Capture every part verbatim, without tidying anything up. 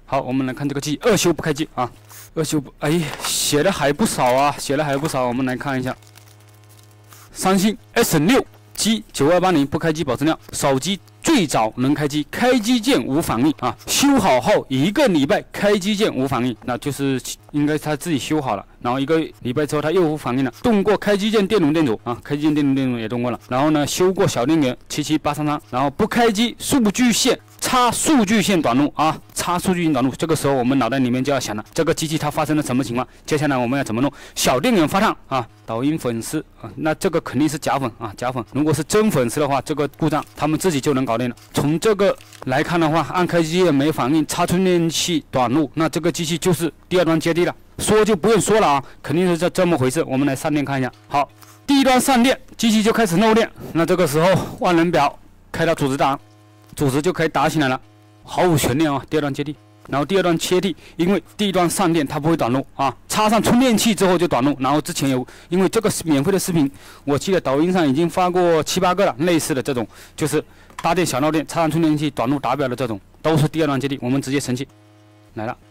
好，我们来看这个机二修不开机啊，二修不，哎，写的还不少啊，写的还不少。我们来看一下，三星 S 六 机九二八零不开机保质量，手机最早能开机，开机键无反应啊，修好后一个礼拜开机键无反应，那就是应该他自己修好了，然后一个礼拜之后他又无反应了，动过开机键电容电阻啊，开机键电容电阻也动过了，然后呢修过小电源七七八三三，然后不开机数据线。 插数据线短路啊，插数据线短路，这个时候我们脑袋里面就要想了，这个机器它发生了什么情况？接下来我们要怎么弄？小电源发烫啊，抖音粉丝啊，那这个肯定是假粉啊，假粉。如果是真粉丝的话，这个故障他们自己就能搞定了。从这个来看的话，按开机键没反应，插充电器短路，那这个机器就是第二端接地了。说就不用说了啊，肯定是这这么回事。我们来上电看一下，好，第一端上电，机器就开始漏电，那这个时候万能表开到组织档。 组织就可以打起来了，毫无悬念啊！第二段接地，然后第二段切地，因为第一段上电它不会短路啊，插上充电器之后就短路。然后之前有，因为这个是免费的视频，我记得抖音上已经发过七八个了，类似的这种就是搭电小漏电，插上充电器短路打表的这种，都是第二段接地。我们直接神器来了，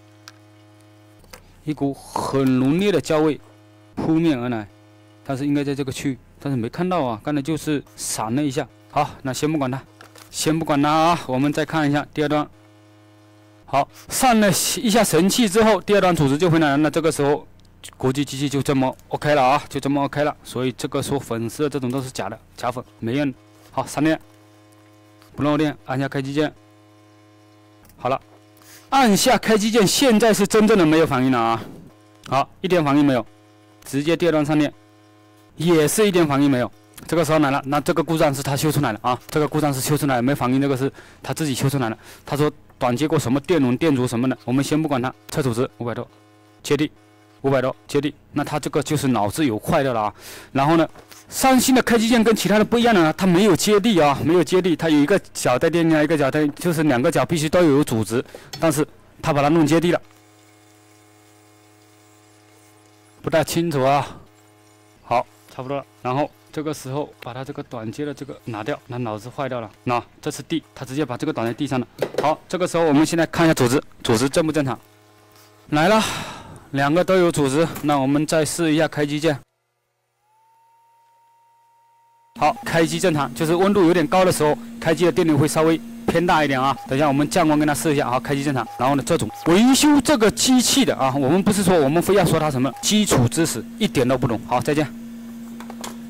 一股很浓烈的焦味扑面而来，但是应该在这个区域，但是没看到啊，刚才就是闪了一下。好，那先不管它。 先不管它啊，我们再看一下第二段。好，上了一下神器之后，第二段组织就回来了。那这个时候，国际机器就这么 OK 了啊，就这么 OK 了。所以这个说粉丝的这种都是假的，假粉没用。好，上电，不漏电，按下开机键。好了，按下开机键，现在是真正的没有反应了啊。好，一点反应没有，直接第二段上电，也是一点反应没有。 这个时候来了，那这个故障是他修出来的啊，这个故障是修出来的，没反应，这个是他自己修出来的。他说短接过什么电容、电阻什么的，我们先不管它，测组织五百多，接地五百多接地，那他这个就是脑子有坏掉了啊。然后呢，三星的开机键跟其他的不一样呢，它没有接地啊，没有接地，它有一个角带电量，一个角带就是两个角必须都有组织，但是他把它弄接地了，不太清楚啊。好，差不多了，然后。 这个时候把它这个短接的这个拿掉，那脑子坏掉了。那这是地，他直接把这个短在地上了。好，这个时候我们现在看一下组织，组织正不正常？来了，两个都有组织。那我们再试一下开机键。好，开机正常，就是温度有点高的时候，开机的电流会稍微偏大一点啊。等一下我们降温跟它试一下，好，开机正常。然后呢，这种维修这个机器的啊，我们不是说我们非要说它什么基础知识，一点都不懂。好，再见。